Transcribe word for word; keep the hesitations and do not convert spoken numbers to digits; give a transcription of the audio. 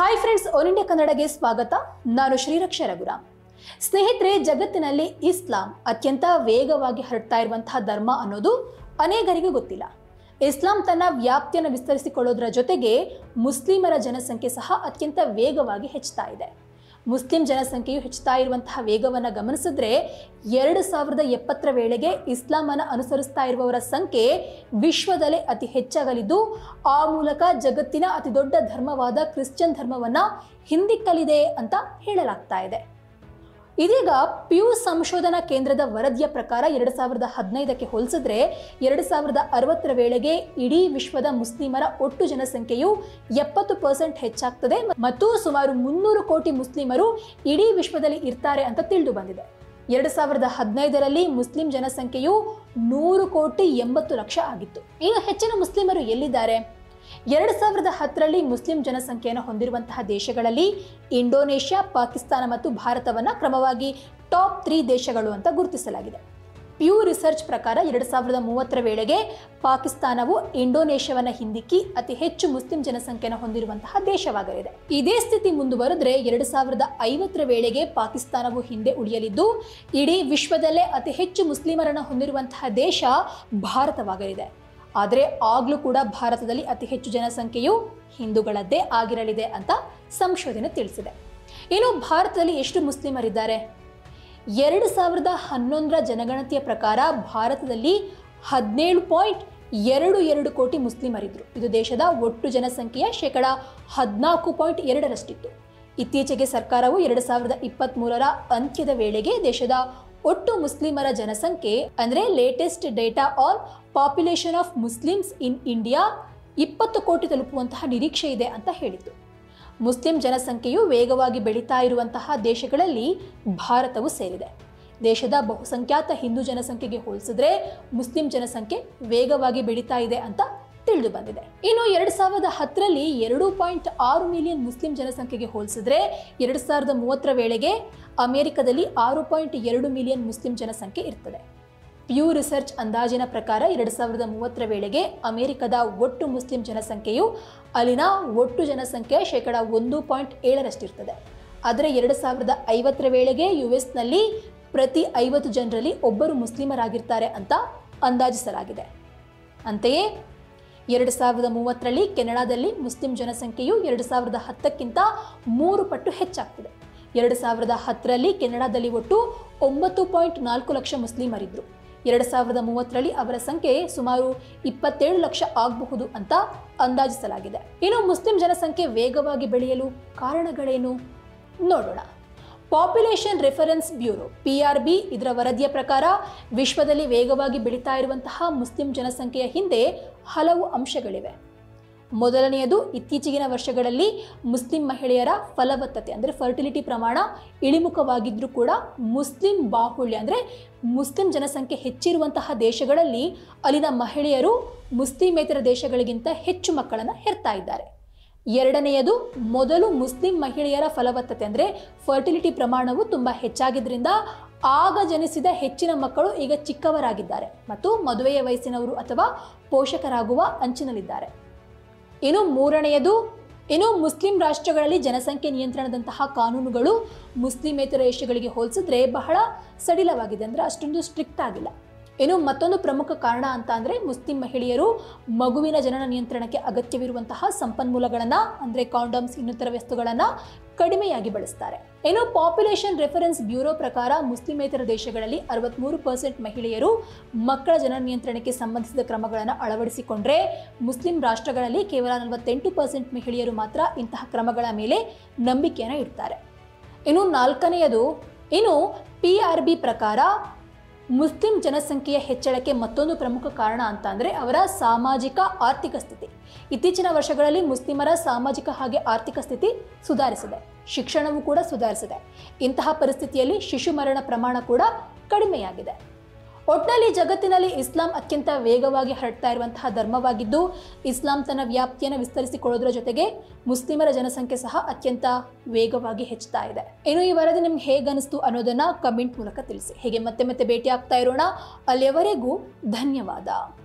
Hi friends, all India ಕನ್ನಡಗೆ ಸ್ವಾಗತ. ನಾನು ಶ್ರೀರಕ್ಷಾ ರಘುರಾಮ್. ಸ್ನೇಹಿತರೆ, ಜಗತ್ತಿನಲ್ಲಿ ಇಸ್ಲಾಂ ಅತ್ಯಂತ ವೇಗವಾಗಿ ಹರಡ್ತಾ ಇರುವಂತಹ ಧರ್ಮ ಅನ್ನೋದು ಅನೇಕರಿಗೆ ಗೊತ್ತಿಲ್ಲ. ಇಸ್ಲಾಂ ತನ್ನ ವ್ಯಾಪ್ತಿಯನ್ನು ವಿಸ್ತರಿಸಿಕೊಳ್ಳೋದರ ಜೊತೆಗೆ ಮುಸ್ಲಿಮರ ಜನಸಂಖ್ಯೆ ಸಹ ಅತ್ಯಂತ ವೇಗವಾಗಿ ಹೆಚ್ಚುತ್ತಾ ಇದೆ. ಮುಸ್ಲಿಂ ಜನಸಂಖ್ಯೆಯು ಹೆಚ್ಚುತ್ತಾ ಇರುವಂತಹ ವೇಗವನ್ನು ಗಮನಿಸಿದ್ರೆ ಎರಡು ಸಾವಿರದ ಎಪ್ಪತ್ತರ ವೇಳೆಗೆ ಇಸ್ಲಾಮನ್ನು ಅನುಸರಿಸ್ತಾ ಇರುವವರ ಸಂಖ್ಯೆ ವಿಶ್ವದಲ್ಲೇ ಅತಿ ಹೆಚ್ಚಾಗಲಿದ್ದು, ಆ ಮೂಲಕ ಜಗತ್ತಿನ ಅತಿ ದೊಡ್ಡ ಧರ್ಮವಾದ ಕ್ರಿಶ್ಚಿಯನ್ ಧರ್ಮವನ್ನು ಹಿಂದಿಕ್ಕಲಿದೆ ಅಂತ ಹೇಳಲಾಗ್ತಾ ಇದೆ. ಇದೀಗ ಪ್ಯೂ ಸಂಶೋಧನಾ ಕೇಂದ್ರದ ವರದಿಯ ಪ್ರಕಾರ ಎರಡು ಸಾವಿರದ ಹದಿನೈದಕ್ಕೆ ಹೋಲಿಸಿದ್ರೆ ಎರಡು ಸಾವಿರದ ಅರವತ್ತರ ವೇಳೆಗೆ ಇಡೀ ವಿಶ್ವದ ಮುಸ್ಲಿಮರ ಒಟ್ಟು ಜನಸಂಖ್ಯೆಯು ಎಪ್ಪತ್ತು ಪರ್ಸೆಂಟ್ ಹೆಚ್ಚಾಗ್ತದೆ ಮತ್ತು ಸುಮಾರು ಮುನ್ನೂರು ಕೋಟಿ ಮುಸ್ಲಿಮರು ಇಡೀ ವಿಶ್ವದಲ್ಲಿ ಇರ್ತಾರೆ ಅಂತ ತಿಳಿದು ಬಂದಿದೆ. ಎರಡು ಸಾವಿರದ ಹದಿನೈದರಲ್ಲಿ ಮುಸ್ಲಿಂ ಜನಸಂಖ್ಯೆಯು ನೂರು ಕೋಟಿ ಎಂಬತ್ತು ಲಕ್ಷ ಆಗಿತ್ತು. ಇನ್ನು ಹೆಚ್ಚಿನ ಮುಸ್ಲಿಮರು ಎಲ್ಲಿದ್ದಾರೆ? ಎರಡು ಸಾವಿರದ ಹತ್ತರಲ್ಲಿ ಮುಸ್ಲಿಂ ಜನಸಂಖ್ಯೆಯನ್ನು ಹೊಂದಿರುವಂತಹ ದೇಶಗಳಲ್ಲಿ ಇಂಡೋನೇಷ್ಯಾ, ಪಾಕಿಸ್ತಾನ ಮತ್ತು ಭಾರತವನ್ನು ಕ್ರಮವಾಗಿ ಟಾಪ್ ತ್ರೀ ದೇಶಗಳು ಅಂತ ಗುರುತಿಸಲಾಗಿದೆ. ಪ್ಯೂ ರಿಸರ್ಚ್ ಪ್ರಕಾರ ಎರಡು ಸಾವಿರದ ಮೂವತ್ತರ ವೇಳೆಗೆ ಪಾಕಿಸ್ತಾನವು ಇಂಡೋನೇಷ್ಯಾವನ್ನು ಹಿಂದಿಕ್ಕಿ ಅತಿ ಹೆಚ್ಚು ಮುಸ್ಲಿಂ ಜನಸಂಖ್ಯೆಯನ್ನು ಹೊಂದಿರುವಂತಹ ದೇಶವಾಗಲಿದೆ. ಇದೇ ಸ್ಥಿತಿ ಮುಂದುವರೆದ್ರೆ ಎರಡು ಸಾವಿರದ ಐವತ್ತರ ವೇಳೆಗೆ ಪಾಕಿಸ್ತಾನವು ಹಿಂದೆ ಉಳಿಯಲಿದ್ದು, ಇಡೀ ವಿಶ್ವದಲ್ಲೇ ಅತಿ ಹೆಚ್ಚು ಮುಸ್ಲಿಮರನ್ನು ಹೊಂದಿರುವಂತಹ ದೇಶ ಭಾರತವಾಗಲಿದೆ. ಆದರೆ ಆಗಲೂ ಕೂಡ ಭಾರತದಲ್ಲಿ ಅತಿ ಹೆಚ್ಚು ಜನಸಂಖ್ಯೆಯು ಹಿಂದೂಗಳದ್ದೇ ಆಗಿರಲಿದೆ ಅಂತ ಸಂಶೋಧನೆ ತಿಳಿಸಿದೆ. ಇನ್ನು ಭಾರತದಲ್ಲಿ ಎಷ್ಟು ಮುಸ್ಲಿಮರಿದ್ದಾರೆ? ಎರಡು ಸಾವಿರದ ಹನ್ನೊಂದರ ಜನಗಣತಿಯ ಪ್ರಕಾರ ಭಾರತದಲ್ಲಿ ಹದಿನೇಳು ಪಾಯಿಂಟ್ ಎರಡು ಎರಡು ಕೋಟಿ ಮುಸ್ಲಿಮರಿದ್ರು. ಇದು ದೇಶದ ಒಟ್ಟು ಜನಸಂಖ್ಯೆಯ ಶೇಕಡ ಹದಿನಾಲ್ಕು ಪಾಯಿಂಟ್ ಎರಡರಷ್ಟಿತ್ತು. ಇತ್ತೀಚೆಗೆ ಸರ್ಕಾರವು ಎರಡು ಸಾವಿರದ ಇಪ್ಪತ್ತ್ ಮೂರರ ಅಂತ್ಯದ ವೇಳೆಗೆ ದೇಶದ ಒಟ್ಟು ಮುಸ್ಲಿಮರ ಜನಸಂಖ್ಯೆ ಅಂದರೆ latest data on population of Muslims in India ಇಪ್ಪತ್ತು ಕೋಟಿ ತಲುಪುವಂತಹ ನಿರೀಕ್ಷೆ ಇದೆ ಅಂತ ಹೇಳಿತ್ತು. ಮುಸ್ಲಿಂ ಜನಸಂಖ್ಯೆಯು ವೇಗವಾಗಿ ಬೆಳೀತಾ ಇರುವಂತಹ ದೇಶಗಳಲ್ಲಿ ಭಾರತವು ಸೇರಿದೆ. ದೇಶದ ಬಹುಸಂಖ್ಯಾತ ಹಿಂದೂ ಜನಸಂಖ್ಯೆಗೆ ಹೋಲಿಸಿದ್ರೆ ಮುಸ್ಲಿಂ ಜನಸಂಖ್ಯೆ ವೇಗವಾಗಿ ಬೆಳೀತಾ ಇದೆ ಅಂತ ತಿಳಿದು ಬಂದಿದೆ. ಇನ್ನು ಎರಡು ಸಾವಿರದ ಹತ್ತರಲ್ಲಿ ಎರಡು ಪಾಯಿಂಟ್ ಆರು ಮಿಲಿಯನ್ ಮುಸ್ಲಿಂ ಜನಸಂಖ್ಯೆಗೆ ಹೋಲಿಸಿದ್ರೆ ಎರಡು ಸಾವಿರದ ಮೂವತ್ತರ ವೇಳೆಗೆ ಅಮೆರಿಕದಲ್ಲಿ ಆರು ಪಾಯಿಂಟ್ ಎರಡು ಮಿಲಿಯನ್ ಮುಸ್ಲಿಂ ಜನಸಂಖ್ಯೆ ಇರ್ತದೆ. ಪ್ಯೂ ರಿಸರ್ಚ್ ಅಂದಾಜಿನ ಪ್ರಕಾರ ಎರಡು ಸಾವಿರದ ಮೂವತ್ತರ ವೇಳೆಗೆ ಅಮೆರಿಕದ ಒಟ್ಟು ಮುಸ್ಲಿಂ ಜನಸಂಖ್ಯೆಯು ಅಲ್ಲಿನ ಒಟ್ಟು ಜನಸಂಖ್ಯೆ ಶೇಕಡ ಒಂದು ಪಾಯಿಂಟ್ ಏಳರಷ್ಟಿರ್ತದೆ. ಆದರೆ ಎರಡು ಸಾವಿರದ ಐವತ್ತರ ವೇಳೆಗೆ ಯು ಎಸ್ನಲ್ಲಿ ಪ್ರತಿ ಐವತ್ತು ಜನರಲ್ಲಿ ಒಬ್ಬರು ಮುಸ್ಲಿಮರಾಗಿರ್ತಾರೆ ಅಂತ ಅಂದಾಜಿಸಲಾಗಿದೆ. ಅಂತೆಯೇ ಎರಡು ಸಾವಿರದ ಮೂವತ್ತರಲ್ಲಿ ಕೆನಡಾದಲ್ಲಿ ಮುಸ್ಲಿಂ ಜನಸಂಖ್ಯೆಯು ಎರಡು ಸಾವಿರದ ಹತ್ತಕ್ಕಿಂತ ಮೂರು ಪಟ್ಟು ಹೆಚ್ಚಾಗ್ತದೆ. ಎರಡು ಸಾವಿರದ ಹತ್ತರಲ್ಲಿ ಕೆನಡಾದಲ್ಲಿ ಒಟ್ಟು ಒಂಬತ್ತು ಪಾಯಿಂಟ್ ನಾಲ್ಕು ಲಕ್ಷ ಮುಸ್ಲಿಮರಿದ್ದರು. ಎರಡು ಸಾವಿರದ ಮೂವತ್ತರಲ್ಲಿ ಅವರ ಸಂಖ್ಯೆ ಸುಮಾರು ಇಪ್ಪತ್ತೇಳು ಲಕ್ಷ ಆಗಬಹುದು ಅಂತ ಅಂದಾಜಿಸಲಾಗಿದೆ. ಇನ್ನು ಮುಸ್ಲಿಂ ಜನಸಂಖ್ಯೆ ವೇಗವಾಗಿ ಬೆಳೆಯಲು ಕಾರಣಗಳೇನು ನೋಡೋಣ. Population reference bureau P R B ಇದರ ವರದಿಯ ಪ್ರಕಾರ ವಿಶ್ವದಲ್ಲಿ ವೇಗವಾಗಿ ಬೆಳೀತಾ ಇರುವಂತಹ ಮುಸ್ಲಿಂ ಜನಸಂಖ್ಯೆಯ ಹಿಂದೆ ಹಲವು ಅಂಶಗಳಿವೆ. ಮೊದಲನೆಯದು, ಇತ್ತೀಚೆಗಿನ ವರ್ಷಗಳಲ್ಲಿ ಮುಸ್ಲಿಂ ಮಹಿಳೆಯರ ಫಲವತ್ತತೆ ಅಂದರೆ ಫರ್ಟಿಲಿಟಿ ಪ್ರಮಾಣ ಇಳಿಮುಖವಾಗಿದ್ದರೂ ಕೂಡ ಮುಸ್ಲಿಂ ಬಾಹುಳ್ಯ ಅಂದರೆ ಮುಸ್ಲಿಂ ಜನಸಂಖ್ಯೆ ಹೆಚ್ಚಿರುವಂತಹ ದೇಶಗಳಲ್ಲಿ ಅಲ್ಲಿನ ಮಹಿಳೆಯರು ಮುಸ್ಲಿಮೇತರ ದೇಶಗಳಿಗಿಂತ ಹೆಚ್ಚು ಮಕ್ಕಳನ್ನು ಹೆರ್ತಾ ಇದ್ದಾರೆ. ಎರಡನೆಯದು, ಮೊದಲು ಮುಸ್ಲಿಂ ಮಹಿಳೆಯರ ಫಲವತ್ತತೆ ಅಂದರೆ ಫರ್ಟಿಲಿಟಿ ಪ್ರಮಾಣವು ತುಂಬ ಹೆಚ್ಚಾಗಿದ್ದರಿಂದ ಆಗ ಜನಿಸಿದ ಹೆಚ್ಚಿನ ಮಕ್ಕಳು ಈಗ ಚಿಕ್ಕವರಾಗಿದ್ದಾರೆ ಮತ್ತು ಮದುವೆಯ ವಯಸ್ಸಿನವರು ಅಥವಾ ಪೋಷಕರಾಗುವ ಅಂಚಿನಲ್ಲಿದ್ದಾರೆ. ಇನ್ನು ಮೂರನೆಯದು, ಇನ್ನು ಮುಸ್ಲಿಂ ರಾಷ್ಟ್ರಗಳಲ್ಲಿ ಜನಸಂಖ್ಯೆ ನಿಯಂತ್ರಣದಂತಹ ಕಾನೂನುಗಳು ಮುಸ್ಲಿಮೇತರ ದೇಶಗಳಿಗೆ ಹೋಲಿಸಿದ್ರೆ ಬಹಳ ಸಡಿಲವಾಗಿದೆ, ಅಂದರೆ ಅಷ್ಟೊಂದು ಸ್ಟ್ರಿಕ್ಟ್ ಆಗಿಲ್ಲ. ಇನ್ನು ಮತ್ತೊಂದು ಪ್ರಮುಖ ಕಾರಣ ಅಂತ ಅಂದರೆ ಮುಸ್ಲಿಂ ಮಹಿಳೆಯರು ಮಗುವಿನ ಜನನ ನಿಯಂತ್ರಣಕ್ಕೆ ಅಗತ್ಯವಿರುವಂತಹ ಸಂಪನ್ಮೂಲಗಳನ್ನು ಅಂದರೆ ಕಾಂಡಮ್ಸ್ ಇನ್ನಿತರ ವಸ್ತುಗಳನ್ನು ಕಡಿಮೆಯಾಗಿ ಬಳಸ್ತಾರೆ. ಇನ್ನು ಪಾಪ್ಯುಲೇಷನ್ ರೆಫರೆನ್ಸ್ ಬ್ಯೂರೋ ಪ್ರಕಾರ ಮುಸ್ಲಿಮೇತರ ದೇಶಗಳಲ್ಲಿ ಅರವತ್ತ್ಮೂರು ಪರ್ಸೆಂಟ್ ಮಹಿಳೆಯರು ಮಕ್ಕಳ ಜನನ ನಿಯಂತ್ರಣಕ್ಕೆ ಸಂಬಂಧಿಸಿದ ಕ್ರಮಗಳನ್ನು ಅಳವಡಿಸಿಕೊಂಡ್ರೆ ಮುಸ್ಲಿಂ ರಾಷ್ಟ್ರಗಳಲ್ಲಿ ಕೇವಲ ನಲವತ್ತೆಂಟು ಪರ್ಸೆಂಟ್ ಮಹಿಳೆಯರು ಮಾತ್ರ ಇಂತಹ ಕ್ರಮಗಳ ಮೇಲೆ ನಂಬಿಕೆಯನ್ನು ಇಡ್ತಾರೆ. ಇನ್ನು ನಾಲ್ಕನೆಯದು, ಇನ್ನು ಪಿ ಆರ್ ಬಿ ಪ್ರಕಾರ ಮುಸ್ಲಿಂ ಜನಸಂಖ್ಯೆಯ ಹೆಚ್ಚಳಕ್ಕೆ ಮತ್ತೊಂದು ಪ್ರಮುಖ ಕಾರಣ ಅಂತ ಅಂದರೆ ಅವರ ಸಾಮಾಜಿಕ ಆರ್ಥಿಕ ಸ್ಥಿತಿ. ಇತ್ತೀಚಿನ ವರ್ಷಗಳಲ್ಲಿ ಮುಸ್ಲಿಮರ ಸಾಮಾಜಿಕ ಹಾಗೆ ಆರ್ಥಿಕ ಸ್ಥಿತಿ ಸುಧಾರಿಸಿದೆ, ಶಿಕ್ಷಣವೂ ಕೂಡ ಸುಧಾರಿಸಿದೆ. ಇಂತಹ ಪರಿಸ್ಥಿತಿಯಲ್ಲಿ ಶಿಶು ಮರಣ ಪ್ರಮಾಣ ಕೂಡ ಕಡಿಮೆಯಾಗಿದೆ. ಒಟ್ಟಿನಲ್ಲಿ ಜಗತ್ತಿನಲ್ಲಿ ಇಸ್ಲಾಂ ಅತ್ಯಂತ ವೇಗವಾಗಿ ಹರಡ್ತಾ ಇರುವಂತಹ ಧರ್ಮವಾಗಿದ್ದು, ಇಸ್ಲಾಂ ತನ್ನ ವ್ಯಾಪ್ತಿಯನ್ನು ವಿಸ್ತರಿಸಿಕೊಳ್ಳೋದ್ರ ಜೊತೆಗೆ ಮುಸ್ಲಿಮರ ಜನಸಂಖ್ಯೆ ಸಹ ಅತ್ಯಂತ ವೇಗವಾಗಿ ಹೆಚ್ಚುತ್ತಾ ಇದೆ. ಇನ್ನು ಈ ವರದಿ ನಿಮ್ಗೆ ಹೇಗೆ ಅನಿಸ್ತು ಅನ್ನೋದನ್ನ ಕಮೆಂಟ್ ಮೂಲಕ ತಿಳಿಸಿ. ಹೀಗೆ ಮತ್ತೆ ಮತ್ತೆ ಭೇಟಿ ಆಗ್ತಾ ಇರೋಣ. ಅಲ್ಲಿಯವರೆಗೂ ಧನ್ಯವಾದ.